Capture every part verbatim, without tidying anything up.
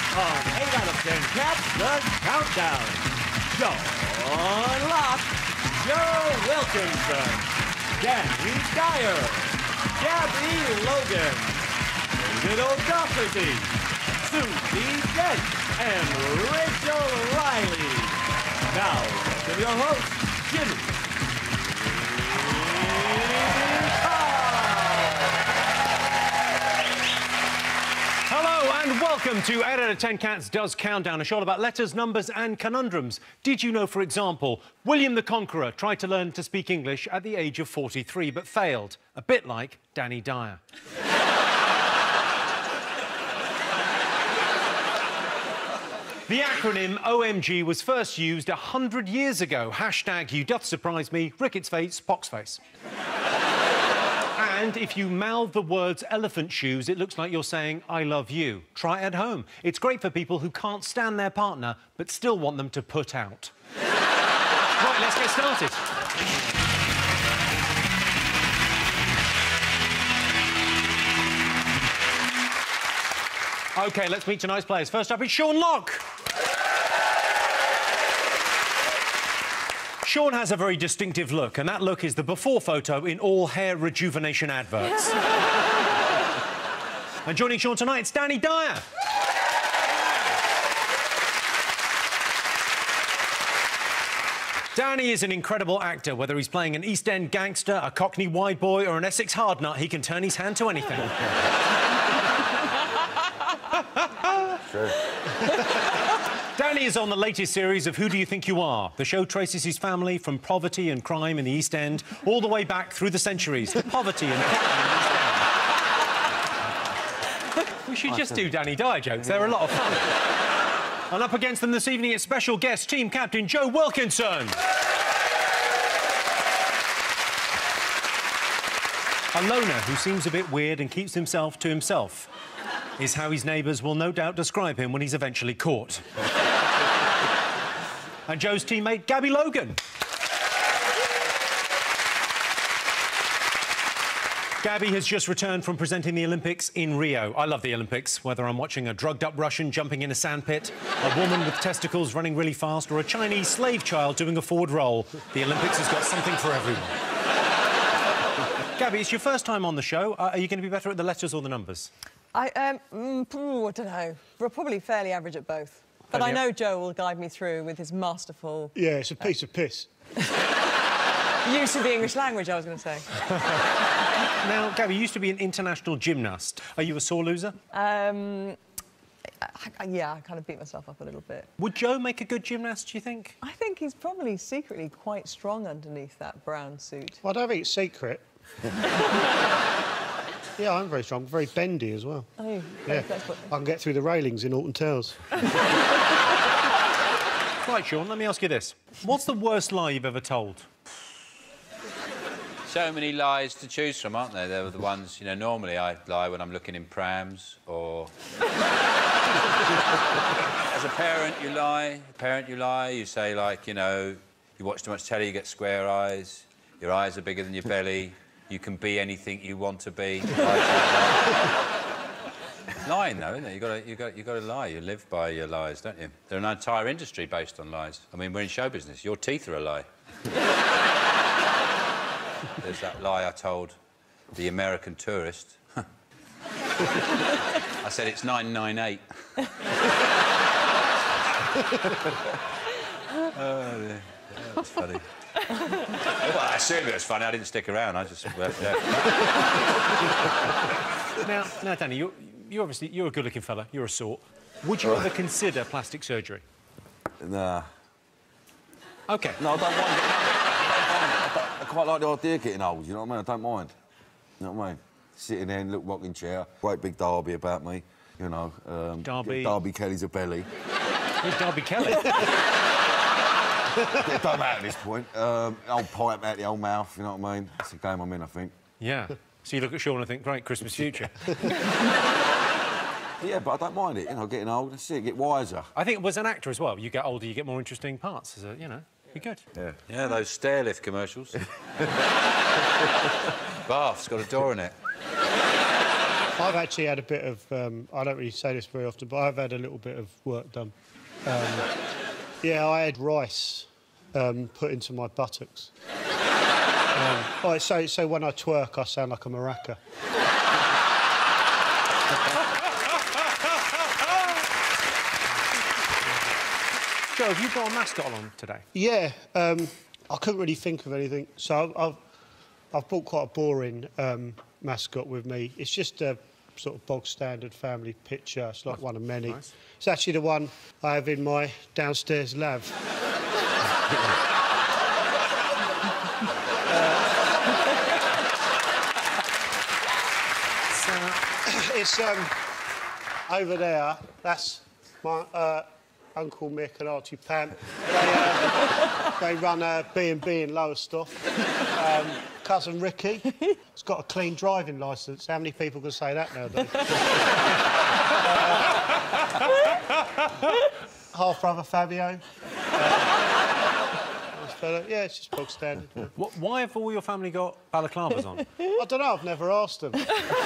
on eight out of ten Cats The Countdown. John Locke, Joe Wilkinson, Danny Dyer, Gabby Logan, David O'Doherty, Susie Dent, and Rachel Riley. Now, to your host, Jimmy. Hello and welcome to eight out of ten Cats Does Countdown, a show about letters, numbers and conundrums. Did you know, for example, William the Conqueror tried to learn to speak English at the age of forty-three but failed, a bit like Danny Dyer. The acronym O M G was first used a hundred years ago. Hashtag you doth surprise me, Ricketts face, pox face. And if you mouth the words elephant shoes, it looks like you're saying, I love you. Try it at home. It's great for people who can't stand their partner, but still want them to put out. Right, let's get started. OK, let's meet tonight's players. First up is Sean Locke. Sean has a very distinctive look, and that look is the before photo in all hair rejuvenation adverts. And joining Sean tonight, it's Danny Dyer. Danny is an incredible actor. Whether he's playing an East End gangster, a Cockney wide boy or an Essex hardnut, he can turn his hand to anything. True. Danny is on the latest series of Who Do You Think You Are? The show traces his family from poverty and crime in the East End all the way back through the centuries to poverty and crime in the East End. We should just do Danny Dyer jokes. They're a lot of fun. And up against them this evening is special guest team captain Joe Wilkinson. A loner who seems a bit weird and keeps himself to himself is how his neighbours will no doubt describe him when he's eventually caught. And Joe's teammate, Gabby Logan. Gabby has just returned from presenting the Olympics in Rio. I love the Olympics, whether I'm watching a drugged-up Russian jumping in a sandpit, a woman with testicles running really fast, or a Chinese slave child doing a forward roll. The Olympics has got something for everyone. Gabby, it's your first time on the show. Uh, are you going to be better at the letters or the numbers? I, um, mm, I don't know. We're probably fairly average at both. But I know Joe will guide me through with his masterful... Yeah, it's a piece uh, of piss. use of the English language, I was going to say. Now, Gabby, you used to be an international gymnast. Are you a sore loser? Um, I, I, yeah, I kind of beat myself up a little bit. Would Joe make a good gymnast, do you think? I think he's probably secretly quite strong underneath that brown suit. Well, I don't think it's secret. Yeah, I'm very strong, very bendy as well. Oh, you? Yeah, that's what... I can get through the railings in Alton Towers. Right, Sean, let me ask you this. What's the worst lie you've ever told? So many lies to choose from, aren't there? They're the ones, you know, normally I lie when I'm looking in prams, or... As a parent, you lie. A parent, you lie. You say, like, you know, you watch too much telly, you get square eyes. Your eyes are bigger than your belly. You can be anything you want to be. Lying, though, isn't it? You got to, you got, you got to lie. You live by your lies, don't you? There's an entire industry based on lies. I mean, we're in show business. Your teeth are a lie. There's that lie I told the American tourist. I said it's nine nine eight. Oh, dear. That's funny. Well, I assumed it was funny. I didn't stick around. I just left out. Now, now, Danny, you're, you're obviously you're a good-looking fella. You're a sort. Would you ever consider plastic surgery? Nah. OK. No, I don't mind getting old. I, don't, I quite like the idea of getting old, you know what I mean? I don't mind. You know what I mean? Sitting there in a little rocking chair, great big Derby about me, you know. Um, Derby... Derby Kelly's a belly. Who's Derby Kelly? It don't matter at this point. Um, old pipe out the old mouth, you know what I mean? That's the game I'm in, I think. Yeah. So you look at Sean and think, great, Christmas future. Yeah, but I don't mind it, you know, getting old. That's it, get wiser. I think as an actor as well, you get older, you get more interesting parts, as a, you know, be good. Yeah. Yeah, those stair lift commercials. Bath's got a door in it. I've actually had a bit of... Um, I don't really say this very often, but I've had a little bit of work done. Um, yeah, I had rice um, put into my buttocks. um, oh, so, so when I twerk, I sound like a maraca. Joe, have you got a mascot on today? Yeah, um, I couldn't really think of anything, so I've, I've brought quite a boring um, mascot with me. It's just a sort of bog-standard family picture. It's like one of many. Nice. It's actually the one I have in my downstairs lab. uh, it's um, over there. That's my uh, Uncle Mick and Archie Pam. They, uh, they run a B and B in Lowestoft. Um, cousin Ricky, he's got a clean driving licence. How many people can say that nowadays? uh, half brother Fabio. Uh, nice fella. Yeah, it's just bog standard. What, why have all your family got balaclavas on? I don't know. I've never asked them.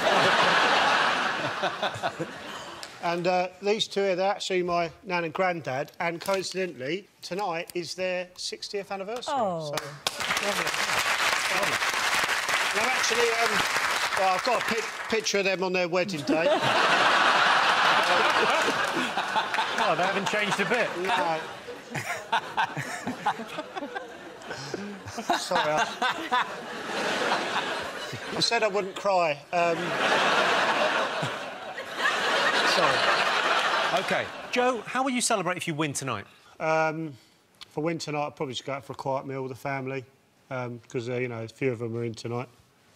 And uh, these two here, they're actually my nan and granddad, and coincidentally, tonight is their sixtieth anniversary. Oh, so, lovely. Lovely. And I've actually, um, well, I've got a pi picture of them on their wedding day. Oh, they haven't changed a bit. No. Sorry, I... I said I wouldn't cry. Um... Sorry. OK. Joe, how will you celebrate if you win tonight? Um, if I win tonight, I'll probably just go out for a quiet meal with the family, because, um, uh, you know, a few of them are in tonight.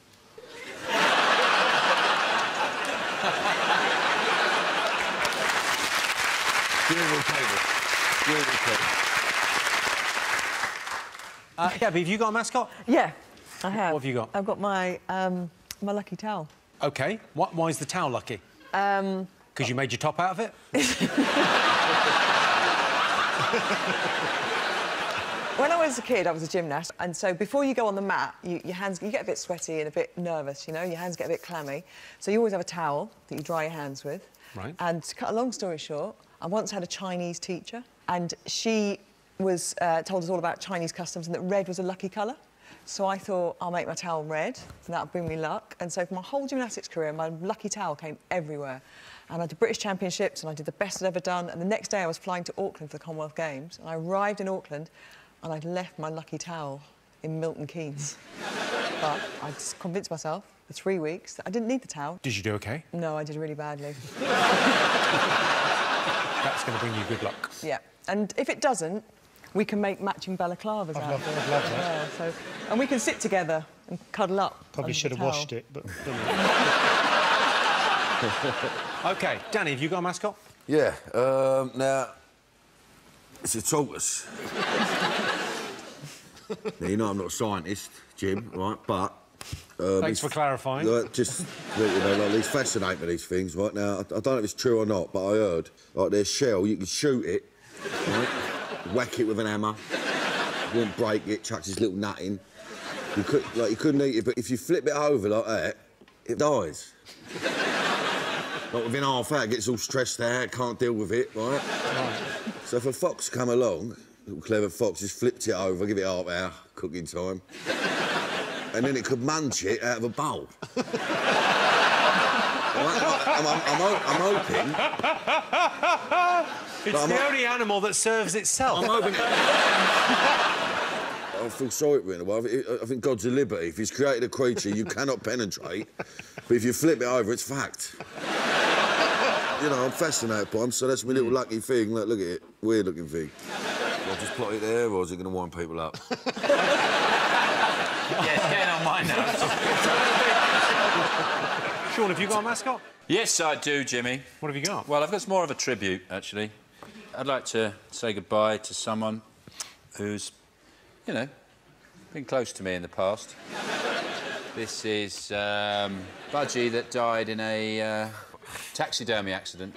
Beautiful table. Beautiful table. Uh, Gabby, have you got a mascot? yeah, I have. What have you got? I've got my, um, my lucky towel. OK. What, why is the towel lucky? Um... Because you made your top out of it? When I was a kid, I was a gymnast, and so before you go on the mat, you, your hands, you get a bit sweaty and a bit nervous, you know, your hands get a bit clammy. So you always have a towel that you dry your hands with. Right. And to cut a long story short, I once had a Chinese teacher, and she was uh, told us all about Chinese customs and that red was a lucky colour. So I thought, I'll make my towel red, and that'll bring me luck. And so for my whole gymnastics career, my lucky towel came everywhere. And I did British Championships, and I did the best I'd ever done. And the next day, I was flying to Auckland for the Commonwealth Games. And I arrived in Auckland, and I'd left my lucky towel in Milton Keynes. But I just convinced myself for three weeks that I didn't need the towel. Did you do OK? No, I did really badly. That's going to bring you good luck. Yeah. And if it doesn't, we can make matching balaclavas I'd out love, of it. I'd love that. Yeah, so, and we can sit together and cuddle up. Probably should have washed it, but... OK. Danny, have you got a mascot? Yeah, um, now, it's a tortoise. Now, you know I'm not a scientist, Jim, right, but... Um, Thanks for clarifying. Like, just, you know, like, these fascinate me, these things, right? Now, I, I don't know if it's true or not, but I heard, like, their shell, you can shoot it, right? Whack it with an hammer, won't break it, chucks his little nut in. You, could, like, you couldn't eat it, but if you flip it over like that, it dies. Like, within half hour, it gets all stressed out, can't deal with it, right? Right. So if a fox come along, a little clever fox, just flipped it over, give it half hour, cooking time, and then it could munch it out of a bowl. I'm, I'm, I'm, I'm hoping... It's I'm the ho- only animal that serves itself. I'm hoping... I feel sorry for it in a way. I think- I think God's a liberty. If he's created a creature you cannot penetrate, but if you flip it over, it's fact. You know, I'm fascinated by him, so that's my little lucky thing. Look, look at it. Weird-looking thing. I'll just plot it there, or is it going to wind people up? Yeah, it's getting on mine now. Sean, have you got a mascot? Yes, I do, Jimmy. What have you got? Well, I've got more of a tribute, actually. I'd like to say goodbye to someone who's, you know, been close to me in the past. This is um, Budgie that died in a uh, taxidermy accident.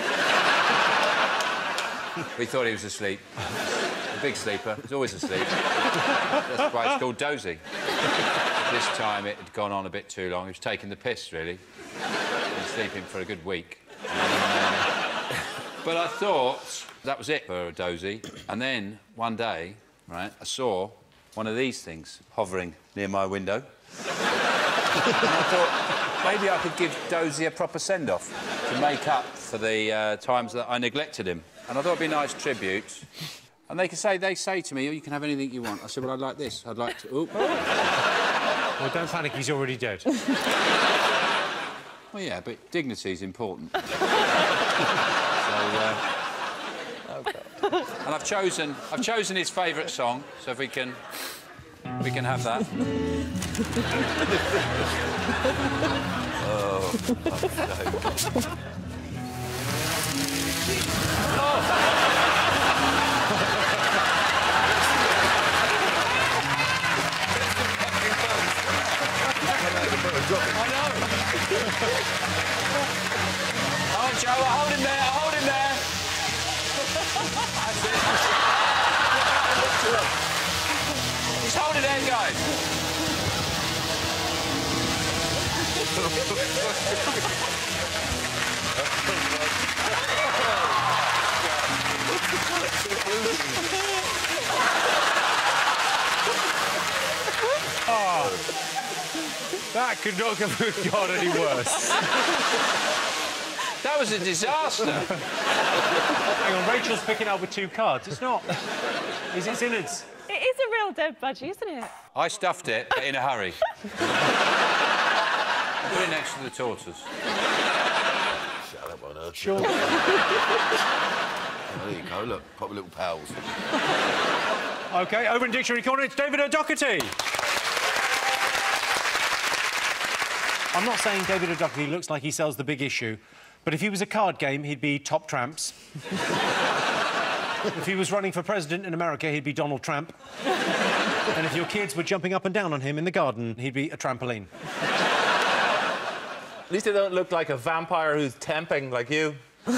We thought he was asleep. A big sleeper. He's always asleep. That's why it's called dozy. This time it had gone on a bit too long. He was taking the piss, really. been sleeping for a good week. Um, but I thought that was it for a dozy. And then, one day, right, I saw one of these things hovering near my window. And I thought, maybe I could give Dozy a proper send-off to make up for the uh, times that I neglected him. And I thought it'd be a nice tribute. And they can say, they say to me, oh, you can have anything you want. I said, well, I'd like this. I'd like to... Oh. Well, don't panic, he's already dead. Well, yeah, but dignity's important. so, uh... Oh, God. And I've chosen, I've chosen his favourite song, so if we can... we can have that. Oh, I know. Oh, Joe, hold him there, hold him there. That's it. Just hold it there, guys. Oh, that could not have got any worse. That was a disaster. Hang on, Rachel's picking up with two cards. It's not. Is it innards? It is a real dead budgie, isn't it? I stuffed it, but in a hurry. Put it next to the tortoise. shut up on earth. Sure. Oh, there you go, look, proper little pals. OK, over in Dictionary Corner, it's David O'Doherty. I'm not saying David O'Doherty looks like he sells the big issue, but if he was a card game, he'd be Top Tramps. If he was running for president in America, he'd be Donald Trump. And if your kids were jumping up and down on him in the garden, he'd be a trampoline. At least they don't look like a vampire who's temping like you.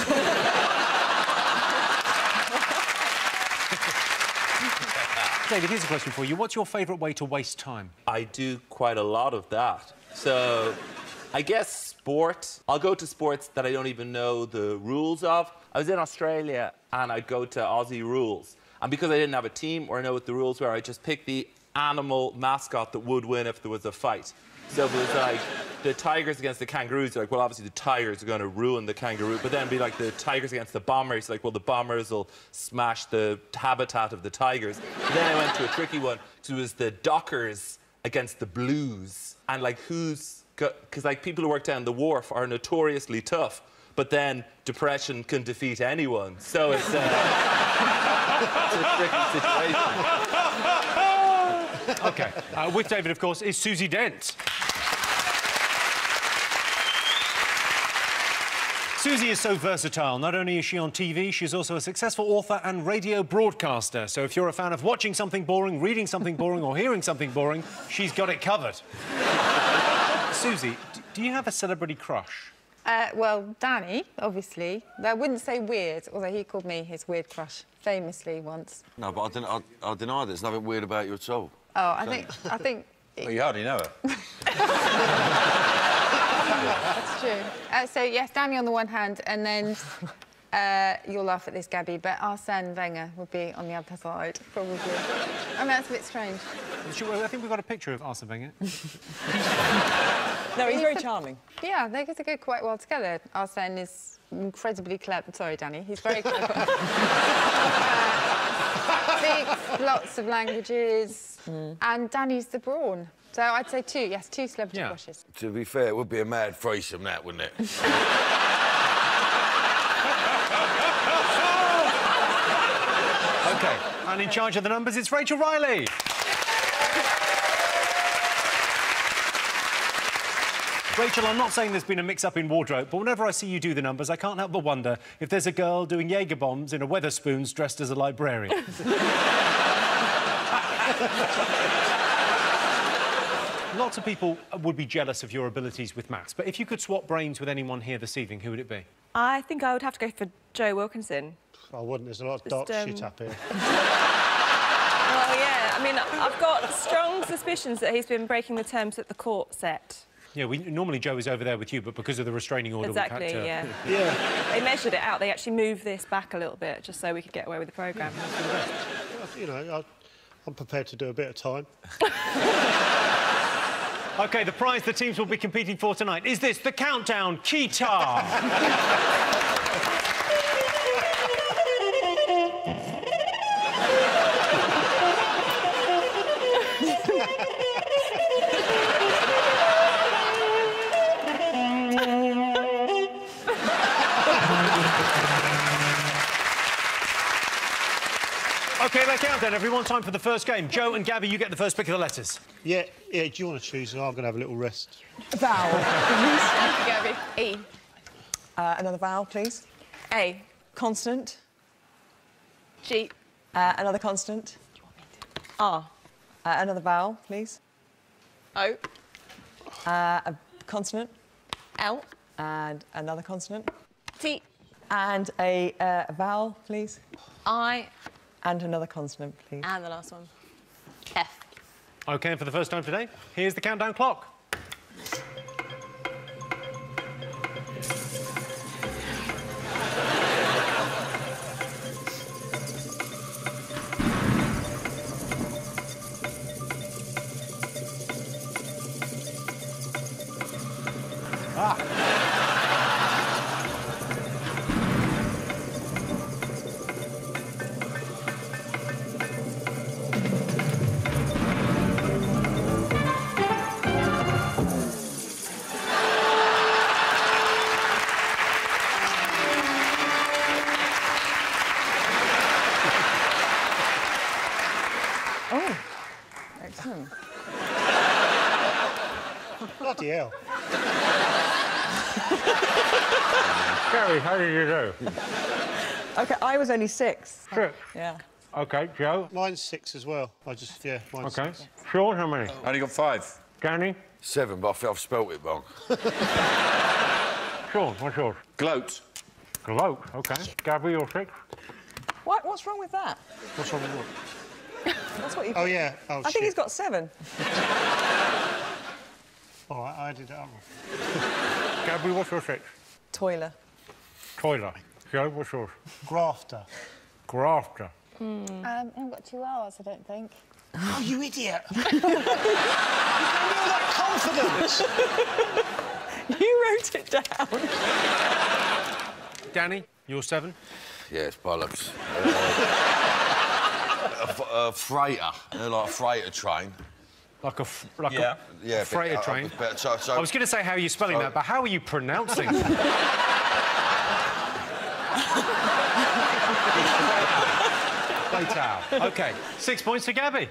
David, here's a question for you. What's your favourite way to waste time? I do quite a lot of that. So, I guess sport. I'll go to sports that I don't even know the rules of. I was in Australia and I'd go to Aussie Rules. And because I didn't have a team or know what the rules were, I just picked the animal mascot that would win if there was a fight. So if it was like the tigers against the kangaroos, you're like, well, obviously the tigers are going to ruin the kangaroo. But then it'd be like the tigers against the bombers, like, well, the bombers will smash the habitat of the tigers. But then I went to a tricky one, so it was the dockers against the blues. And like, who's got... Because like people who work down the wharf are notoriously tough, but then depression can defeat anyone. So it's, uh, it's a tricky situation. OK. Uh, with David, of course, is Susie Dent. Susie is so versatile. Not only is she on T V, she's also a successful author and radio broadcaster. So if you're a fan of watching something boring, reading something boring or hearing something boring, she's got it covered. Susie, do you have a celebrity crush? Uh, well, Danny, obviously. I wouldn't say weird, although he called me his weird crush, famously once. No, but I, didn't, I, I deny there's nothing weird about you at all. Oh, I think... I think... Well, you hardly know her. That's true. Uh, so, yes, Danny on the one hand, and then... Uh, you'll laugh at this, Gabby, but Arsene Wenger would be on the other side, probably. I mean, that's a bit strange. I think we've got a picture of Arsene Wenger. No, he's very charming. Yeah, they get to go quite well together. Arsene is incredibly clever. Sorry, Danny, he's very clever. uh, speaks lots of languages, mm. and Danny's the brawn. So I'd say two, yes, two celebrity yeah. crushes. To be fair, it would be a mad threesome, that, wouldn't it? OK, and in charge of the numbers, it's Rachel Riley. Rachel, I'm not saying there's been a mix-up in wardrobe, but whenever I see you do the numbers, I can't help but wonder if there's a girl doing Jaeger bombs in a Weatherspoons dressed as a librarian. Lots of people would be jealous of your abilities with maths, but if you could swap brains with anyone here this evening, who would it be? I think I would have to go for Joe Wilkinson. I wouldn't. There's a lot of dot um... shit up here. Well, yeah. I mean, I've got strong suspicions that he's been breaking the terms at the court set. Yeah, we, normally Joe is over there with you, but because of the restraining order, Exactly, we've had to... yeah. Yeah. They measured it out. They actually moved this back a little bit just so we could get away with the programme. You know, I, I'm prepared to do a bit of time. OK, the prize the teams will be competing for tonight is this, the Countdown Keytar. OK, let's count then, everyone. Time for the first game. Joe and Gabby, you get the first pick of the letters. Yeah, yeah, do you want to choose? I'm going to have a little rest. Vowel, Thank you, Gabby. E. uh, another vowel, please. A. Consonant. G. Uh, another consonant. R. Uh, another vowel, please. O. Uh, a consonant. L. And another consonant. T. And a, uh, a vowel, please. I. And another consonant, please. And the last one. F. OK, and for the first time today, here's the countdown clock. Oh, excellent. Bloody hell. Gary, how did you do? OK, I was only six. Six. Yeah. OK, Joe. Mine's six as well. I just, yeah, mine's OK. six. Sean, how many? Only got five. Danny? Seven, but I think I've spelt it wrong. Sean, what's yours? Gloat. Gloat, OK. Gabby, you're six? What, what's wrong with that? What's wrong with what? That's what you... Oh, yeah. Oh, I shit. think he's got seven. All right, I did it up. Gabby, what's your six? Toiler. Toiler. Joe, what's yours? Grafter. Grafter. Um, I haven't got two R's, I don't think. Oh, you idiot! You gave me all that confidence! You wrote it down. Danny, you're seven? Yeah, it's bollocks. Uh, a, f- a freighter. They're like a freighter train. Like a, f- like Yeah. a, Yeah, a freighter but, uh, train? but, so, so, I was going to say how are you spelling so- that, but how are you pronouncing it? Freighter. OK, six points to Gabby.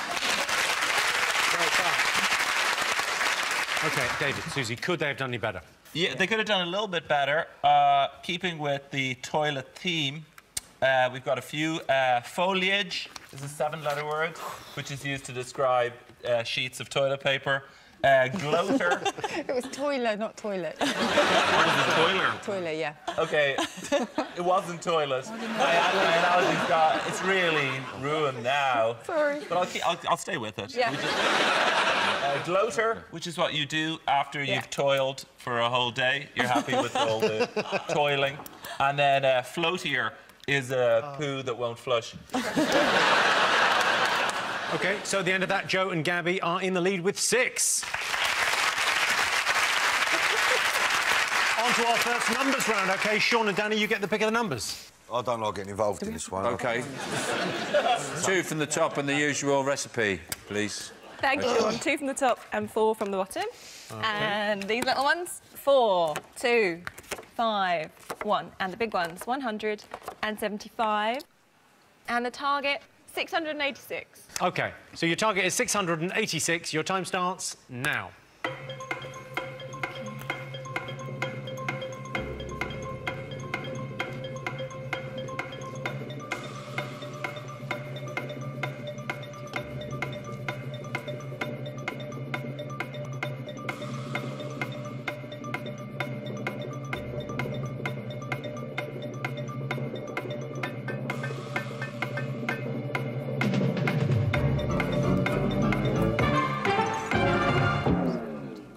OK, David, Susie, could they have done any better? Yeah, they could have done a little bit better. Uh, keeping with the toilet theme, uh, we've got a few. Uh, foliage is a seven-letter word, which is used to describe uh, sheets of toilet paper. Uh, gloater. It was toilet, not toilet. Toiler. Toilet, yeah. OK, it wasn't toilet. My, my analogy's got... It's really ruined now. Sorry. But I'll, keep, I'll, I'll stay with it. Yeah. We just- uh, gloater, which is what you do after Yeah. you've toiled for a whole day. You're happy with all the toiling. And then uh, floatier is a poo that won't flush. OK, so at the end of that, Joe and Gabby are in the lead with six. On to our first numbers round, OK? Sean and Danny, you get the pick of the numbers. I don't like getting involved in this one. OK. Two from the top and the usual recipe, please. Thank you, Sean. Two from the top and four from the bottom. And these little ones, four, two, five, one. And the big ones, one hundred seventy-five. And the target, six hundred eighty-six. OK, so your target is six hundred eighty-six. Your time starts now.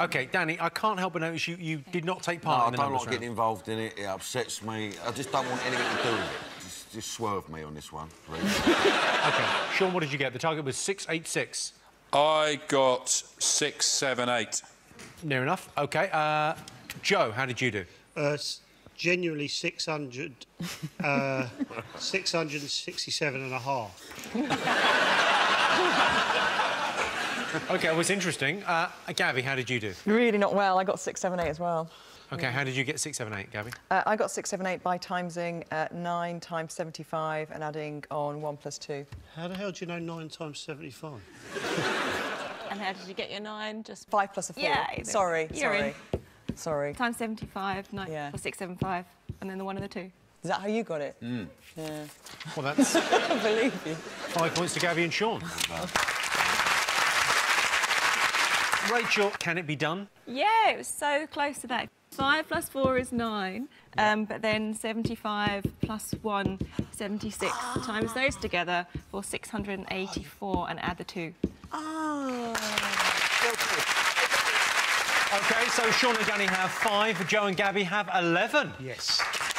OK, Danny, I can't help but notice you, you did not take part No, in the I don't numbers like round. getting involved in it. It upsets me. I just don't want anything to do with it. Just, just swerve me on this one, please. OK, Sean, what did you get? The target was six eight six. I got six seven eight. Near enough. OK, uh, Joe, how did you do? Uh, genuinely six hundred, uh, six hundred sixty-seven and a half. OK, it was interesting. Uh, Gabby, how did you do? Really not well. I got six seven eight as well. OK, how did you get six seven eight, Gabby? Uh, I got six seven eight by timesing uh, nine times seventy-five and adding on one plus two. How the hell do you know nine times seventy-five? And how did you get your nine? Just Five plus a four. Yeah, Sorry, you're sorry. in. Sorry. Times seventy-five, nine, Yeah. or six seven five, and then the one and the two. Is that how you got it? Mm. Yeah. Well, that's I believe you. five points to Gabby and Sean. Rachel, can it be done? Yeah, it was so close to that. Five plus four is nine, um, but then seventy-five plus one, seventy-six. Times those together for six hundred eighty-four and add the two. Oh. OK, so Sean and Danny have five, Joe and Gabby have eleven. Yes.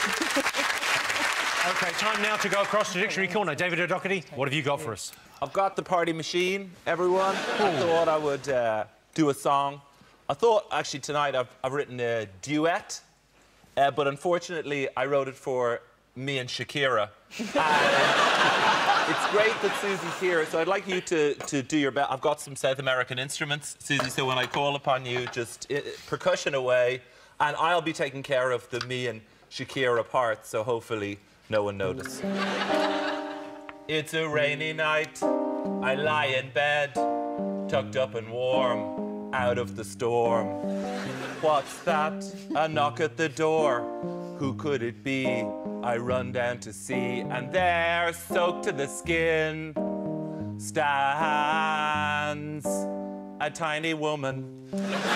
OK, time now to go across to Dictionary Corner. David O'Doherty, what have you got for us? I've got the party machine, everyone. I thought I would uh, do a song. I thought, actually, tonight I've, I've written a duet, uh, but unfortunately I wrote it for me and Shakira. And it's great that Susie's here, so I'd like you to, to do your best. I've got some South American instruments, Susie, so when I call upon you, just uh, percussion away, and I'll be taking care of the me and Shakira part, so hopefully no one notices. It's a rainy night, I lie in bed, tucked up and warm, out of the storm. What's that? A knock at the door. Who could it be? I run down to see, and there, soaked to the skin, stands a tiny woman.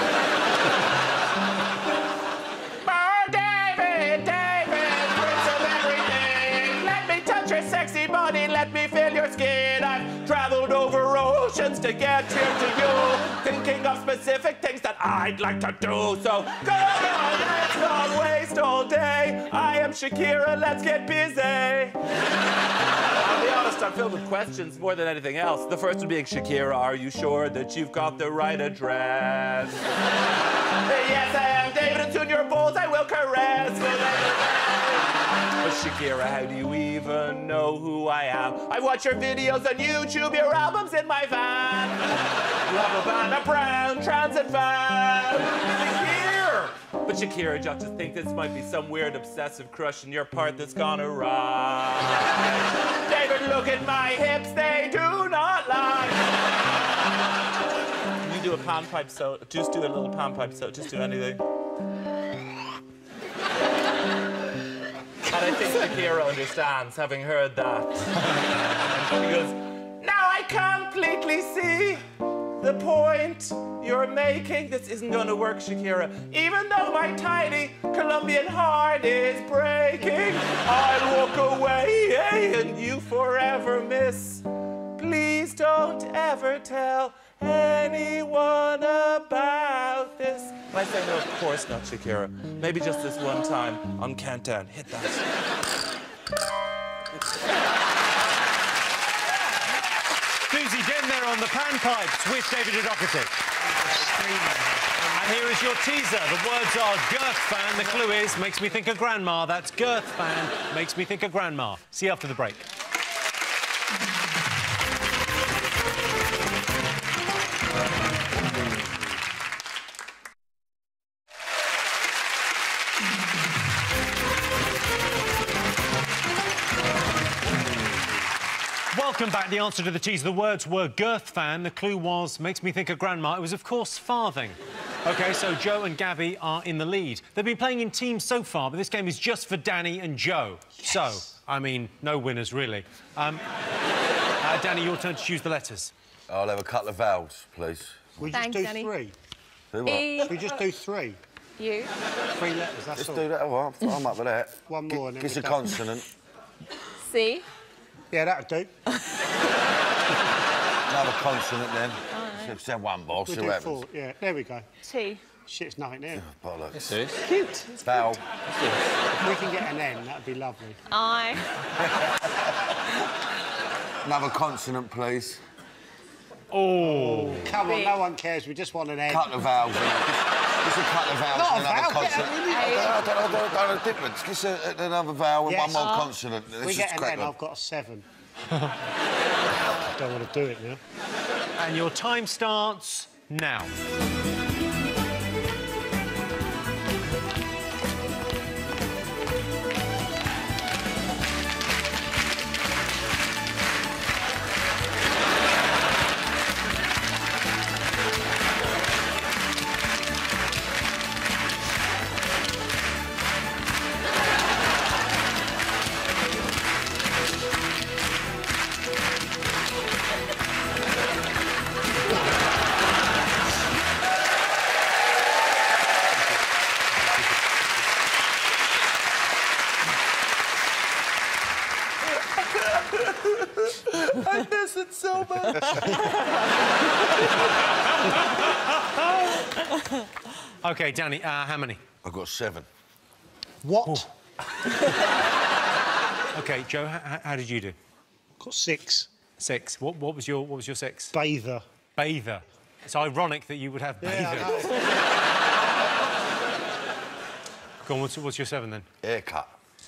Oh, David, David, prince of everything, let me touch your sexy body, let me feel your skin. I've traveled over oceans to get here to you, thinking of specific things that I'd like to do. So go on, let's not waste all day. I am Shakira, let's get busy. I'll be honest, I'm filled with questions more than anything else. The first one being, Shakira, are you sure that you've got the right address? Yes, I am, David, and soon your balls I will caress. But Shakira, how do you even know who I am? I watch your videos on YouTube, your albums in my van. You have a van, a brown transit van. Shakira. But Shakira, I just think this might be some weird obsessive crush in your part that's gone awry. David, look at my hips, they do not lie. You do a panpipe solo, just do a little panpipe solo, just do anything. And I think Shakira understands, having heard that. And she goes, now I completely see the point you're making. This isn't gonna work, Shakira. Even though my tiny Colombian heart is breaking, I'll walk away and you forever miss. Please don't ever tell anyone about this. And I say, no, of course not, Shakira. Maybe just this one time on Countdown. Hit that. Susie, get in there on the panpipes with David O'Doherty. And here is your teaser. The words are girth fan. The clue is makes me think of grandma. That's girth fan, makes me think of grandma. See you after the break. Welcome back. The answer to the teaser. The words were girth fan. The clue was makes me think of grandma. It was, of course, farthing. OK, so Joe and Gabby are in the lead. They've been playing in teams so far, but this game is just for Danny and Joe. Yes. So, I mean, no winners, really. Um, uh, Danny, your turn to choose the letters. I'll have a couple of vowels, please. We just Thanks, do Danny. three. Do what? E. We just do three. You. Three letters, that's Let's all. do that. Oh, I'm, I'm up with that. One more and then It's we're a done. consonant. C. Yeah, that'll do. Another consonant then. All right. Let's have one ball, We see do what four. happens. Yeah, there we go. Two. Shit's nothing there. Bollocks. This is. Cute. Vowel. If we can get an N, that'd be lovely. I. Another consonant, please. Oh. Come on, no one cares. We just want an N. Couple of vowels. in it. Just a couple of vowels Not a and another vowel, get consonant. a- I don't, I don't, I don't, I don't know the difference. Just a, another vowel and Yes. one more consonant. We Let's get just an crack N, on. I've got a seven. I don't want to do it now. And your time starts now. I miss it so much. OK, Danny, uh, how many? I've got seven. What? OK, Joe, h- how did you do? Got six. Six. What, what was your What was your six? Bather. Bather. It's ironic that you would have bather. Yeah, I know. Go on, what's, what's your seven then? Haircut.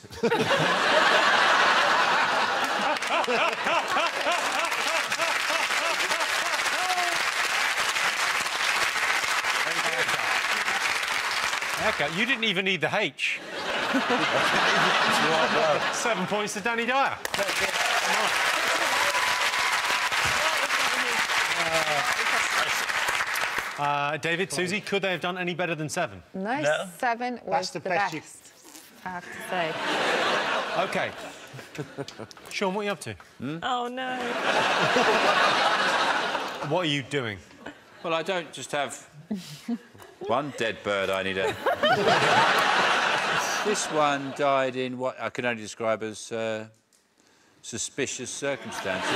Haircut. You didn't even need the H. Seven points to Danny Dyer. Uh, David, Susie, could they have done any better than seven? No, No. seven was That's the the, best best, you- I have to say. OK. Sean, what are you up to? Oh, no. What are you doing? Well, I don't just have one dead bird I need a... This one died in what I can only describe as uh, suspicious circumstances.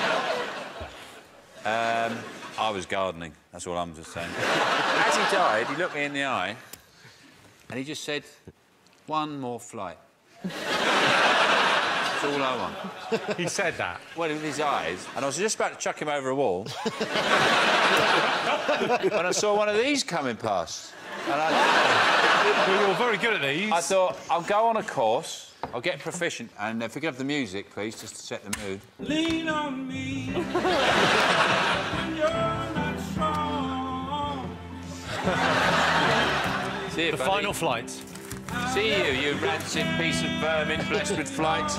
um, I was gardening, that's all I'm just saying. As he died, he looked me in the eye and he just said, one more flight. That's all I want. He said that. Well, with his eyes, and I was just about to chuck him over a wall when I saw one of these coming past. And I, Well, you're very good at these. I thought, I'll go on a course, I'll get proficient, and if we could have the music, please, just to set the mood. Lean on me when you're not strong. See you, The buddy. final flight. See you, you rancid piece of vermin blessed with flight.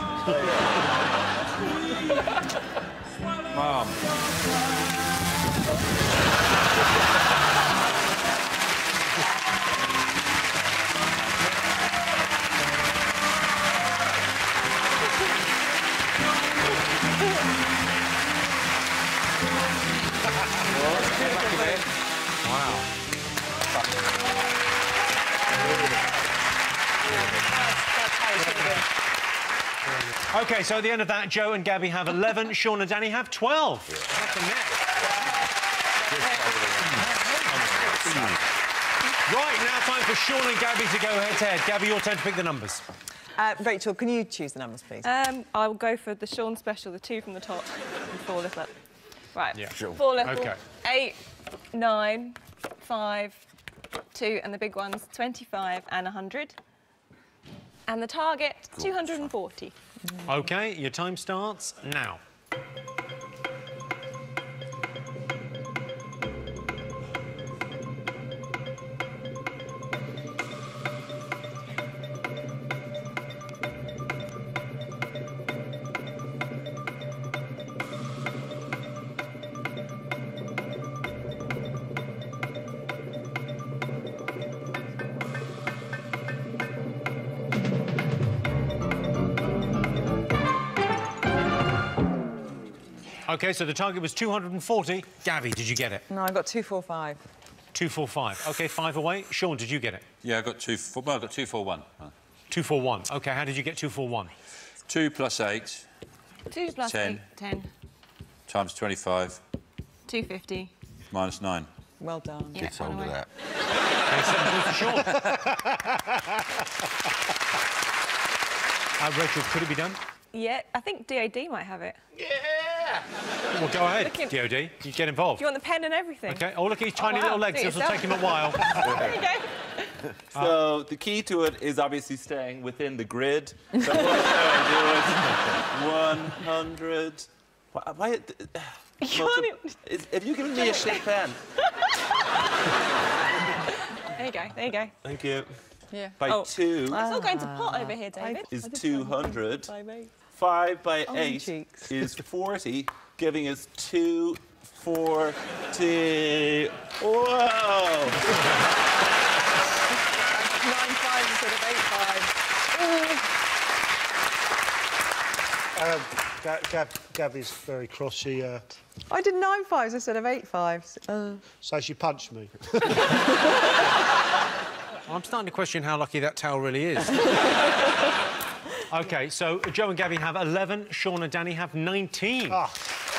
Mom. Wow. OK, so at the end of that, Joe and Gabby have eleven, Sean and Danny have twelve. That's a net. Right, now time for Sean and Gabby to go head-to-head. Gabby, your turn to pick the numbers. Uh, Rachel, can you choose the numbers, please? Um, I will go for the Sean special, the two from the top and four little. Right. Yeah. Sure. Four little. OK. Eight, nine, five, two, and the big ones, twenty-five and one hundred. And the target, two hundred forty. OK, your time starts now. OK, so the target was two hundred forty. Gabby, did you get it? No, I got two, four, five. two four five. OK, five away. Sean, did you get it? Yeah, I got two, four, well, I got two, four, one. two four one. OK, how did you get two four one? Two plus eight Two plus Ten. eight, ten. times twenty-five. two fifty. Minus nine. Well done. Gets hold of that. Okay, seven points for Sean. Uh, Rachel, could it be done? Yeah, I think D O D might have it. Yeah! Well, go ahead, Look at- D O D. You get involved. Do you want the pen and everything? OK. Oh, look at his tiny wow. little legs. Do it This will yourself. take him a while. There you go. So the key to it is obviously staying within the grid. So what I do is one hundred. Why? why You can't even- is, have you given me a shit pen? There you go. There you go. Thank you. Yeah. By Oh. two It's all going to pot over here, David. is two hundred. By me. Five by Oh, eight cheeks. is forty, giving us two forty. Whoa! Nine five instead of eight five. Um, Ga- Gab, Gabby's very cross. She, uh, I did nine fives instead of eight fives. Uh, so she punched me. I'm starting to question how lucky that towel really is. OK, so Joe and Gabby have eleven, Sean and Danny have nineteen. Ah.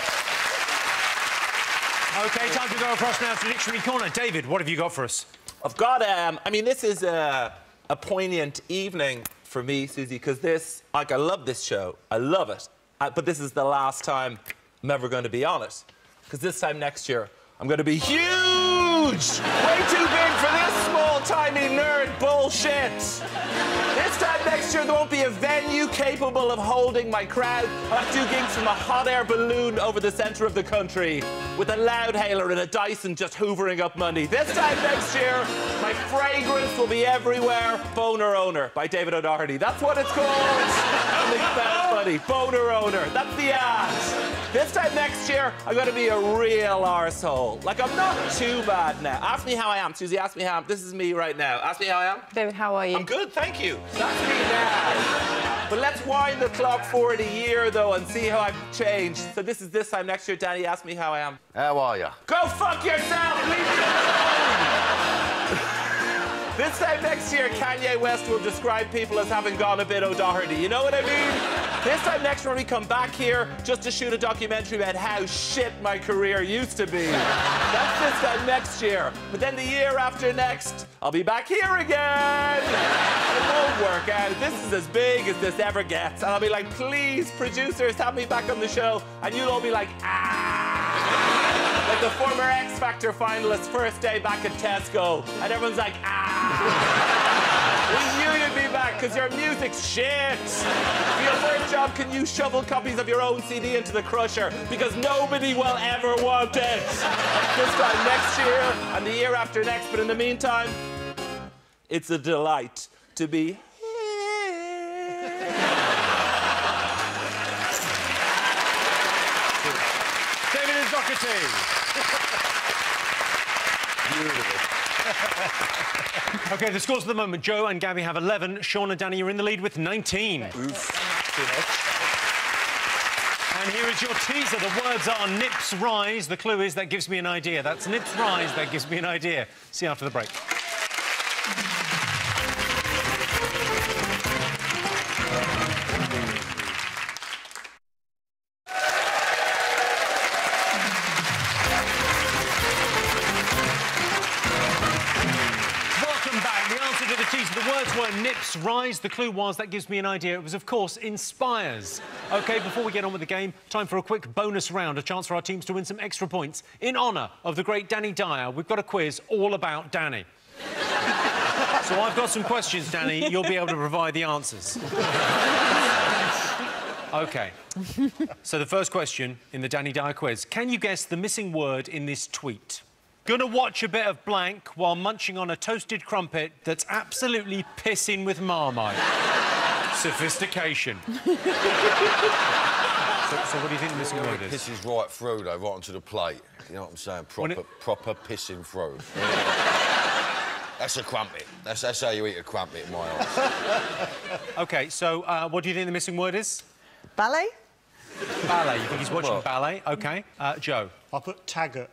OK, time to go across now to Dictionary Corner. David, what have you got for us? I've got, um, I mean, this is a, a poignant evening for me, Susie, because this, like, I love this show. I love it. Uh, but this is the last time I'm ever going to be on it. Because this time next year, I'm going to be huge! Way too big for this small-timey nerd bullshit! This time next year, there won't be a venue capable of holding my crowd. I'll have to do gigs from a hot air balloon over the centre of the country with a loudhailer and a Dyson just hoovering up money. This time next year, my fragrance will be everywhere. Boner Owner by David O'Doherty. That's what it's called. Only spelled funny. Boner Owner. That's the ad. This time next year, I'm going to be a real arsehole. Like, I'm not too bad now. Ask me how I am, Susie. Ask me how I am. This is me right now. Ask me how I am. David, how are you? I'm good, thank you. That's me now. But let's wind the clock forward a year, though, and see how I've changed. So this is this time next year. Danny, ask me how I am. How are you? Go fuck yourself! Leave me alone! This time next year, Kanye West will describe people as having gone a bit O'Doherty. You know what I mean? This time next year, when we come back here just to shoot a documentary about how shit my career used to be. That's this time next year. But then the year after next, I'll be back here again. It won't work out. This is as big as this ever gets. And I'll be like, please, producers, have me back on the show. And you'll all be like, ah. Like the former X Factor finalists' first day back at Tesco. And everyone's like, ah. We knew you'd be back because your music's shit. For your first job, can you shovel copies of your own C D into the crusher? Because nobody will ever want it. This time next year and the year after next. But in the meantime, it's a delight to be here. David and Doherty. Beautiful. OK, the scores at the moment. Joe and Gabby have eleven. Sean and Danny are in the lead with nineteen. Oof. And here is your teaser. The words are nips rise. The clue is that gives me an idea. That's nips rise. That gives me an idea. See you after the break. To the teaser, the words were nips rise. The clue was that gives me an idea. It was, of course, inspires. OK, before we get on with the game, time for a quick bonus round, a chance for our teams to win some extra points. In honour of the great Danny Dyer, we've got a quiz all about Danny. So I've got some questions, Danny. You'll be able to provide the answers. OK. So the first question in the Danny Dyer quiz. Can you guess the missing word in this tweet? Gonna watch a bit of blank while munching on a toasted crumpet that's absolutely pissing with Marmite. Sophistication. so, so what do you think the missing word is? Pisses right through, though, right onto the plate. You know what I'm saying? Proper, it... proper pissing through. That's a crumpet. That's, that's how you eat a crumpet in my eyes. OK, so uh, what do you think the missing word is? Ballet? Ballet. You think he's watching What? ballet? OK. Uh, Joe? I put Taggart.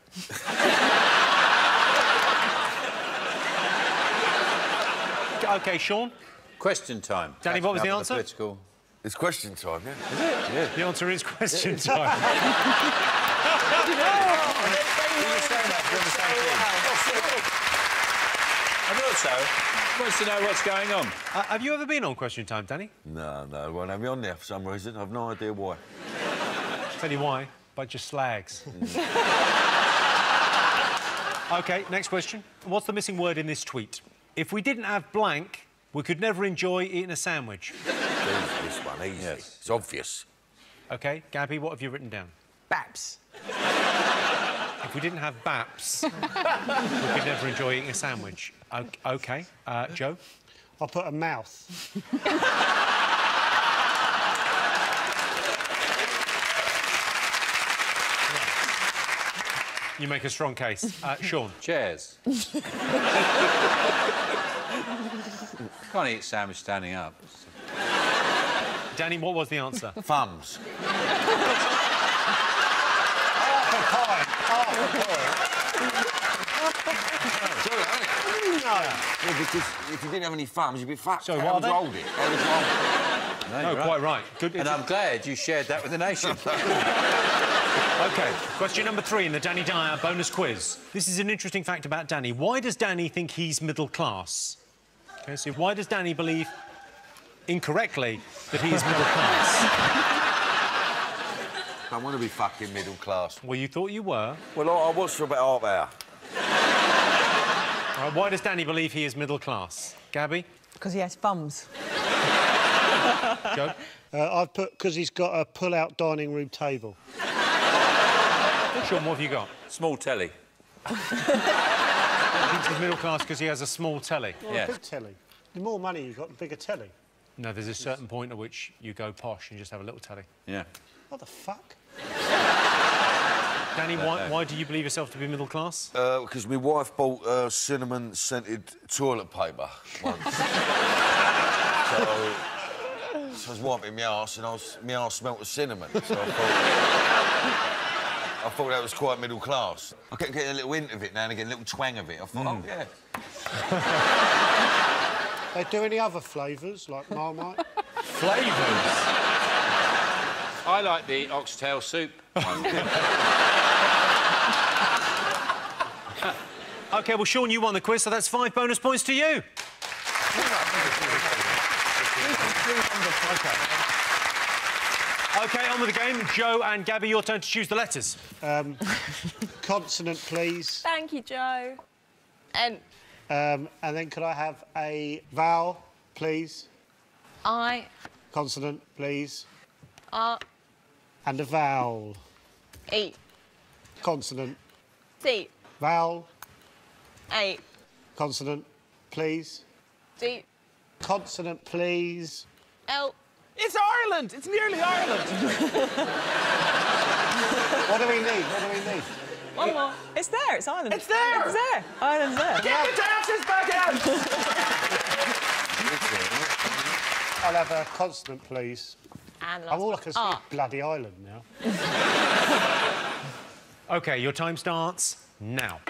OK, Sean? Question time. Danny, what was the Catching up answer? with political... It's question time, yeah? The answer is question time. I thought so. Wants to know what's going on. Uh, have you ever been on Question Time, Danny? No, no, they won't have me on there for some reason. I've no idea why. Tell you why. Bunch of slags. OK, next question. What's the missing word in this tweet? If we didn't have blank, we could never enjoy eating a sandwich. Easy, this one, easy. Yes. It's obvious. OK, Gabby, what have you written down? Baps. If we didn't have baps, we could never enjoy eating a sandwich. O OK. Uh, Joe? I'll put a mouth. You make a strong case. Uh, Sean? Chairs. Can't eat sandwich standing up. Danny, what was the answer? Thumbs. No. Yeah, because if you didn't have any thumbs, you'd be fat. So How what would are you they? hold it? How would you hold it? No, No, you're quite right. Good. And I'm glad you shared that with the nation. OK, question number three in the Danny Dyer bonus quiz. This is an interesting fact about Danny. Why does Danny think he's middle class? OK, so why does Danny believe, incorrectly, that he is middle class? I want to be fucking middle class. Well, you thought you were. Well, I, I was for about half hour. All right, why does Danny believe he is middle class? Gabby? Because he has thumbs. Joe? Uh, I've put because he's got a pull-out dining room table. Sean, what have you got? Small telly. He thinks he's middle class because he has a small telly. Well, Yes. a big telly. The more money you got, the bigger telly. No, there's a certain point at which you go posh and just have a little telly. Yeah. What the fuck? Danny, why, why do you believe yourself to be middle class? Uh, because my wife bought uh, cinnamon-scented toilet paper once. so, so I was wiping my arse and I was, my arse smelt of cinnamon. So I thought... I thought that was quite middle class. I kept getting a little hint of it now and again, a little twang of it. I thought, Mm. oh, yeah. They do any other flavours, like Marmite? Flavours? I like the oxtail soup. OK, well, Sean, you won the quiz, so that's five bonus points to you. OK. OK, on with the game. Joe and Gabby, your turn to choose the letters. Um, consonant, please. Thank you, Joe. And Um, and then could I have a vowel, please? I Consonant, please. R And a vowel. E Consonant. T Vowel. A Consonant, please. D Consonant, please. L. It's Ireland! It's nearly Ireland! What do we need? What do we need? One more. It's there, it's Ireland. It's there! It's there. Ireland's there. Get the dancers back out! I'll have a consonant, please. And I'm all I last can one. see R. bloody island now. OK, your time starts now.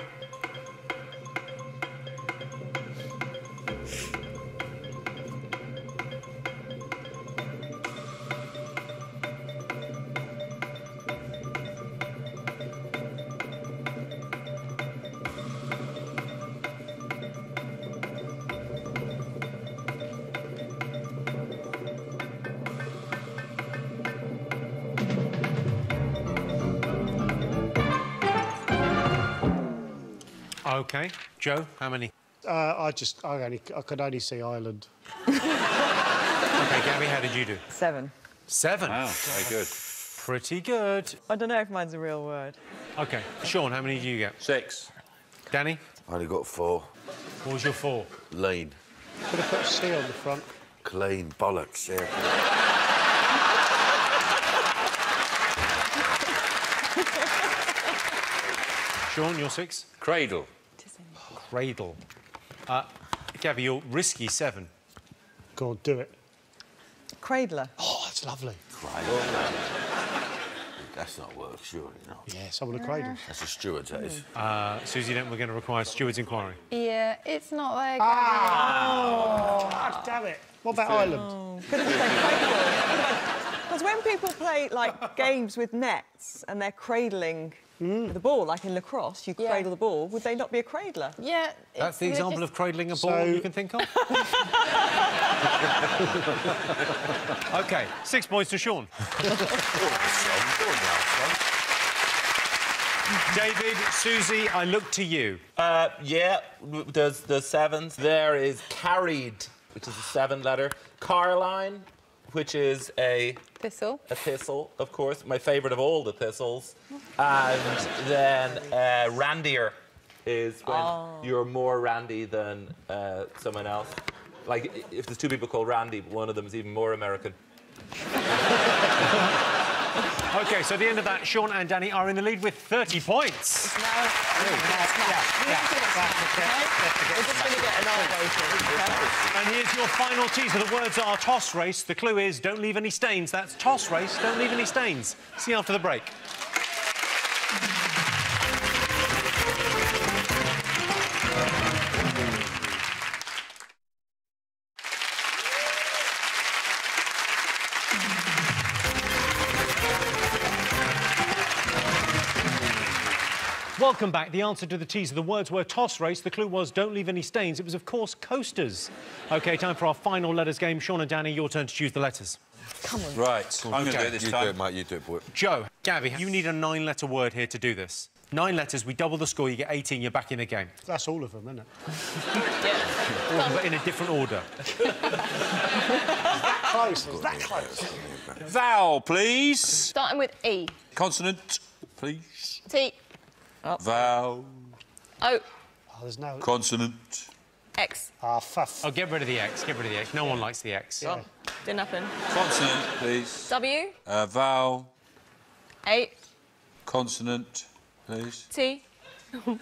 OK. Joe, how many? Uh, I just, I only, I could only see Ireland. OK, Gabby, how did you do? Seven. Seven. Wow, very good. Pretty good. I don't know if mine's a real word. OK. Sean, how many do you get? Six. Danny, I only got four. what was your four? Lean. Could have put a C on the front. Clean. Bollocks, yeah. Sean, your six? Cradle. Cradle. Uh, Gabby, your risky seven. Go on, do it. Cradler. Oh, that's lovely. Cradle. That's not work, surely not. Yes, I want a cradle. That's a steward's, that is. Uh, Susie, then we're going to require steward's inquiry. Yeah, it's not there. Ah! God damn it. What about Ireland? Because when people play, like, games with nets and they're cradling the ball, like in lacrosse, you Yeah. cradle the ball, would they not be a cradler? Yeah. That's the example of cradling a ball So- you can think of? OK, six points to Sean. David, Susie, I look to you. Uh, yeah, w- there's the sevens. There is carried, which is a seven letter. Carline, which is a Thistle. a thistle, of course, my favourite of all the thistles. And then uh, randier is when you're more randy than uh, someone else. Like, i- if there's two people called Randy, but one of them is even more American. OK, so at the end of that, Sean and Danny are in the lead with thirty points. No. Yeah, yeah. We're just going to get an eye rating. And here's your final teaser. The words are toss race. The clue is don't leave any stains. That's toss race, don't leave any stains. See you after the break. Welcome back. The answer to the teaser, the words were toss race. The clue was don't leave any stains. It was, of course, coasters. OK, time for our final letters game. Sean and Danny, your turn to choose the letters. Come on. Right, I'm going to do it this You time. do it, mate, you do it, boy. Joe, Gabby, you need a nine-letter word here to do this. Nine letters, we double the score, you get eighteen, you're back in the game. That's all of them, isn't it? All of it in a different order. Close. Is that close? Vowel, please. Starting with E. Consonant, please. T. Vowel. O. Oh, there's no... Consonant. X. Ah, fuff. Oh, get rid of the X, get rid of the X. No one likes the X. Yeah. Didn't happen. Consonant, please. W. Uh, vowel. A. Consonant, please. T. Consonant.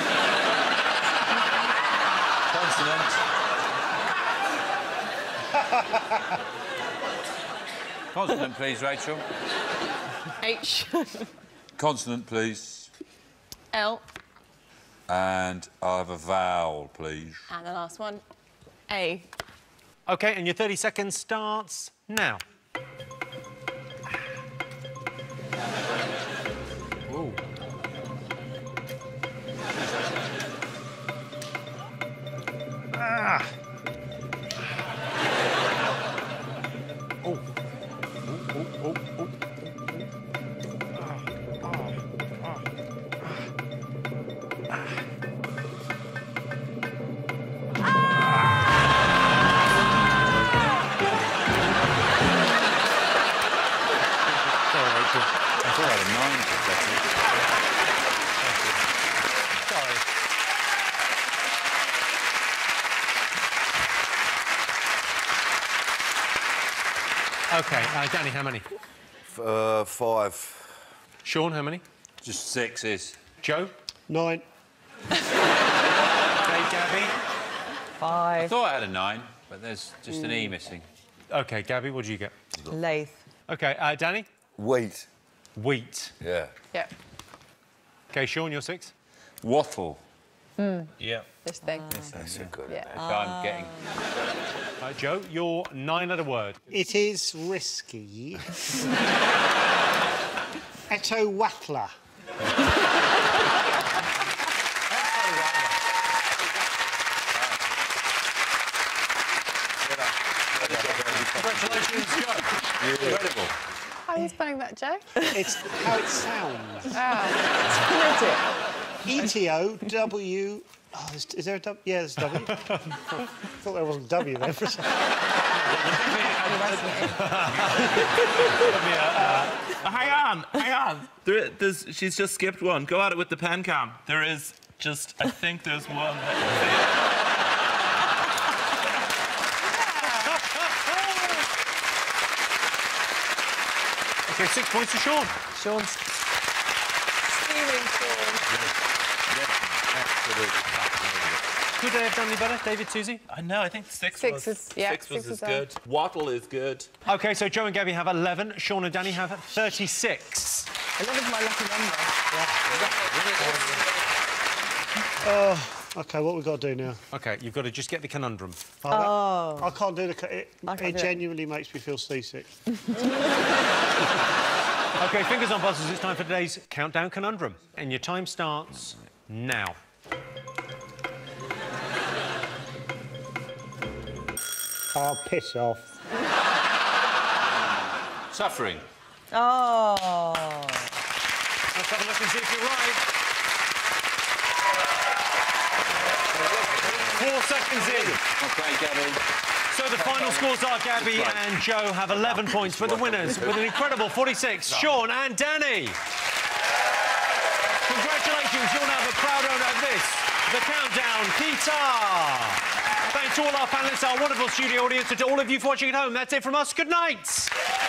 Consonant, please, Rachel. H. Consonant, please. L. And I'll have a vowel, please. And the last one. A. OK, and your thirty seconds starts now. Ooh. Ah. Oh. Oh, oh, oh, oh. Ah, ah, ah, Sorry, Rachel. I thought I had a nine for a second. Sorry. OK, uh, Danny, how many? F uh, five. Sean, how many? Just sixes. Joe? Nine. OK, Gabby? I Five. thought I had a nine, but there's just an E missing. OK, Gabby, what do you get? Lathe. OK, uh, Danny? Wheat. Wheat. Yeah. Yeah. OK, Sean, you're six? Wattle. Yeah. This thing. That's a good Yeah. So I'm getting... Uh, Joe, your nine-letter word. It is risky. Etowattler. Congratulations, Joe. Incredible. How are you spelling that, Joe? It's how it sounds. Oh. E T O W... Oh, is, is there a W? Yeah, there's a W. I thought there wasn't a W there for a second. Hang on, hang on. There, there's, she's just skipped one. Go at it with the pen cam. There is just, I think there's one. OK, six points to Sean. Sean's steaming Sean. Could they have done any better, David, Susie? I know, I think six, Six was, is- yeah, six was six as is good. Wattle is good. OK, so Joe and Gabby have eleven. Sean and Danny have thirty-six. eleven's my lucky number. Oh, OK, what we got to do now? OK, you've got to just get the conundrum. Oh. That, I can't do the... co- It, I can't it do it. genuinely makes me feel seasick. OK, fingers on buzzers, it's time for today's Countdown Conundrum. And your time starts now. Oh, piss off. Suffering. Oh. Let's have a look and see if you're right. Four seconds in. OK, Gabby. So the final scores are Gabby and Joe have eleven points for the winners with an incredible forty-six. Sean and Danny. Congratulations, you're now the proud owner of this, the Countdown guitar. Thanks to all our panellists, our wonderful studio audience, and to all of you for watching at home. That's it from us. Good night.